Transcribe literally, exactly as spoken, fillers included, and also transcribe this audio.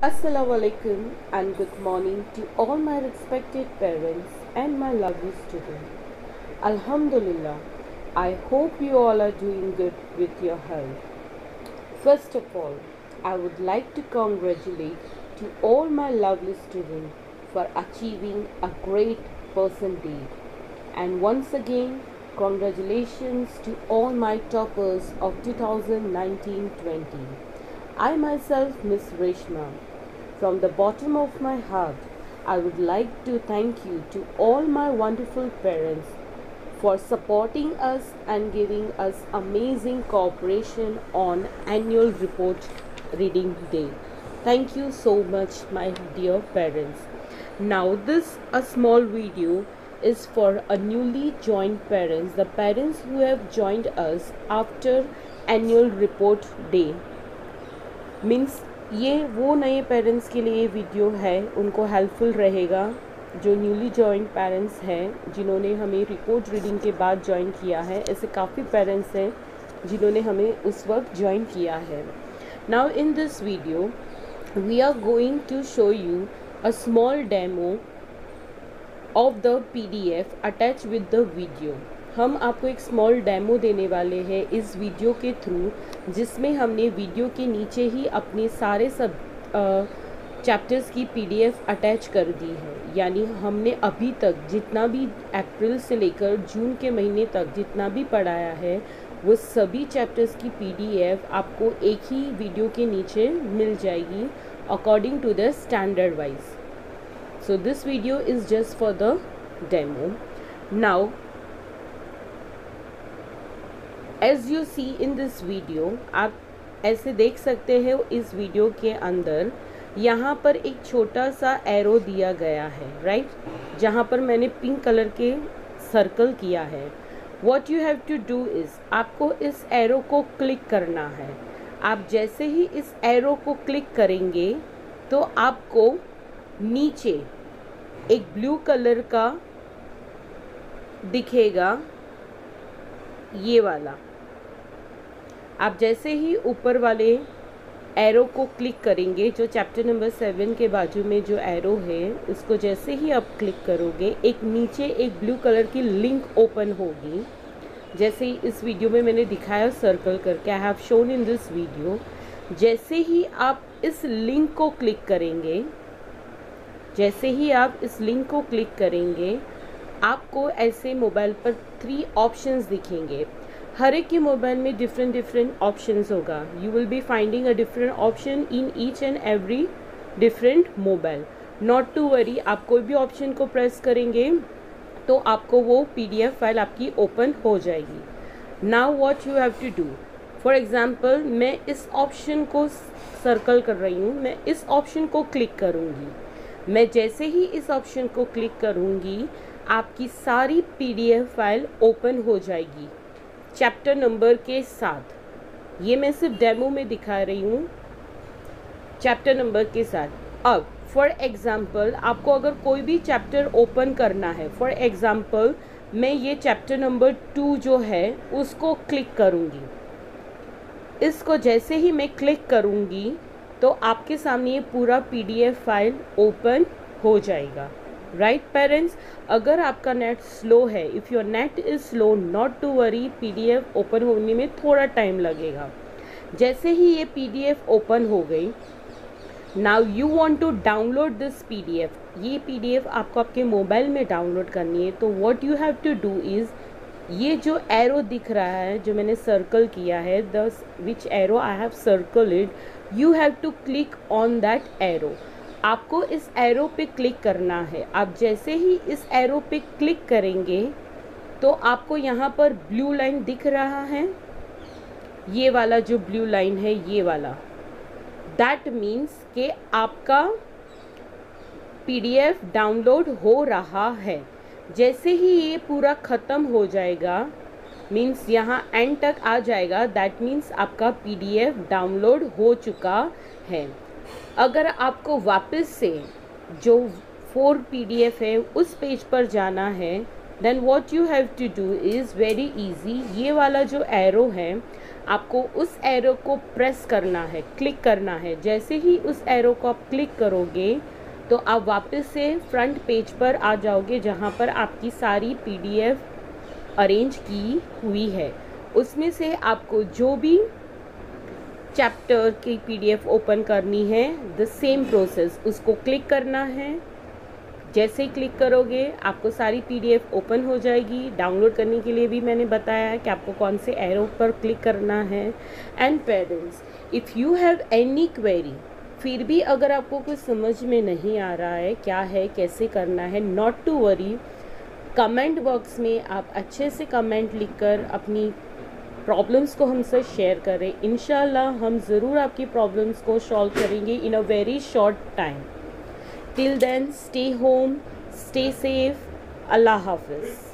Assalamu alaikum and good morning to all my respected parents and my lovely students. Alhamdulillah, I hope you all are doing good with your health. First of all, I would like to congratulate to all my lovely students for achieving a great percentage. And once again, congratulations to all my toppers of two thousand nineteen twenty. I myself, Miss Reshma, from the bottom of my heart, I would like to thank you to all my wonderful parents for supporting us and giving us amazing cooperation on annual report reading day. Thank you so much, my dear parents. Now this a small video is for a newly joined parents, the parents who have joined us after annual report day. Means ये वो नए parents के लिए video है, उनको helpful रहेगा जो newly join parents हैं जिन्होंने हमें रिपोर्ट रीडिंग के बाद ज्वाइन किया है। ऐसे काफ़ी पेरेंट्स हैं जिन्होंने हमें उस वक्त ज्वाइन किया है। Now in this video we are going to show you a small demo of the PDF attach with the video. हम आपको एक स्मॉल डेमो देने वाले हैं इस वीडियो के थ्रू, जिसमें हमने वीडियो के नीचे ही अपने सारे सब चैप्टर्स की पीडीएफ अटैच कर दी है। यानी हमने अभी तक जितना भी अप्रैल से लेकर जून के महीने तक जितना भी पढ़ाया है वो सभी चैप्टर्स की पीडीएफ आपको एक ही वीडियो के नीचे मिल जाएगी according to the standard wise. So this video is just for the demo. Now as you see in this video, आप ऐसे देख सकते हैं इस वीडियो के अंदर यहाँ पर एक छोटा सा एरो दिया गया है, राइट right? जहाँ पर मैंने पिंक कलर के सर्कल किया है। What you have to do is आपको इस एरो को क्लिक करना है। आप जैसे ही इस एरो को क्लिक करेंगे तो आपको नीचे एक ब्लू कलर का दिखेगा, ये वाला। आप जैसे ही ऊपर वाले एरो को क्लिक करेंगे, जो चैप्टर नंबर सेवन के बाजू में जो एरो है उसको जैसे ही आप क्लिक करोगे एक नीचे एक ब्लू कलर की लिंक ओपन होगी। जैसे ही इस वीडियो में मैंने दिखाया सर्कल करके, I have shown in this video. जैसे ही आप इस लिंक को क्लिक करेंगे जैसे ही आप इस लिंक को क्लिक करेंगे आपको ऐसे मोबाइल पर थ्री ऑप्शंस दिखेंगे। हर एक के मोबाइल में डिफरेंट डिफरेंट ऑप्शंस होगा। You will be finding a different option in each and every different mobile. Not to worry, आप कोई भी ऑप्शन को प्रेस करेंगे तो आपको वो पीडीएफ फाइल आपकी ओपन हो जाएगी। Now what you have to do, for example मैं इस ऑप्शन को सर्कल कर रही हूँ, मैं इस ऑप्शन को क्लिक करूँगी। मैं जैसे ही इस ऑप्शन को क्लिक करूँगी आपकी सारी पीडीएफ फाइल ओपन हो जाएगी चैप्टर नंबर के साथ। ये मैं सिर्फ डेमो में दिखा रही हूँ चैप्टर नंबर के साथ। अब फॉर एग्जांपल आपको अगर कोई भी चैप्टर ओपन करना है, फॉर एग्जांपल मैं ये चैप्टर नंबर टू जो है उसको क्लिक करूँगी। इसको जैसे ही मैं क्लिक करूँगी तो आपके सामने ये पूरा पीडीएफ फाइल ओपन हो जाएगा। राइट पेरेंट्स, अगर आपका नेट स्लो है, if your net is slow not to worry, PDF open होने में थोड़ा टाइम लगेगा। जैसे ही ये पीडीएफ ओपन हो गई, now you want to download this PDF. ये पीडीएफ आपको आपके मोबाइल में डाउनलोड करनी है। तो what you have to do is, ये जो एरो दिख रहा है जो मैंने सर्कल किया है, the which arrow I have circle it, you have to click on that arrow. आपको इस एरो पे क्लिक करना है। आप जैसे ही इस एरो पे क्लिक करेंगे तो आपको यहाँ पर ब्लू लाइन दिख रहा है, ये वाला जो ब्लू लाइन है ये वाला, दैट मीन्स कि आपका पीडीएफ डाउनलोड हो रहा है। जैसे ही ये पूरा ख़त्म हो जाएगा, मीन्स यहाँ एंड तक आ जाएगा, दैट मीन्स आपका पीडीएफ डाउनलोड हो चुका है। अगर आपको वापस से जो फोर पीडीएफ है उस पेज पर जाना है, then what you have to do is very easy. ये वाला जो एरो है आपको उस एरो को प्रेस करना है, क्लिक करना है। जैसे ही उस एरो को आप क्लिक करोगे तो आप वापस से फ्रंट पेज पर आ जाओगे जहाँ पर आपकी सारी पीडीएफ अरेंज की हुई है। उसमें से आपको जो भी चैप्टर की पीडीएफ ओपन करनी है, द सेम प्रोसेस, उसको क्लिक करना है। जैसे ही क्लिक करोगे आपको सारी पीडीएफ ओपन हो जाएगी। डाउनलोड करने के लिए भी मैंने बताया है कि आपको कौन से एरो पर क्लिक करना है। And parents, if you have any query, फिर भी अगर आपको कुछ समझ में नहीं आ रहा है क्या है कैसे करना है, not to worry, comment box में आप अच्छे से कमेंट लिखकर अपनी प्रॉब्लम्स को हमसे शेयर करें। इंशाल्लाह हम ज़रूर आपकी प्रॉब्लम्स को सॉल्व करेंगे in a very short time. Till then, stay home, stay safe. Allah Hafiz.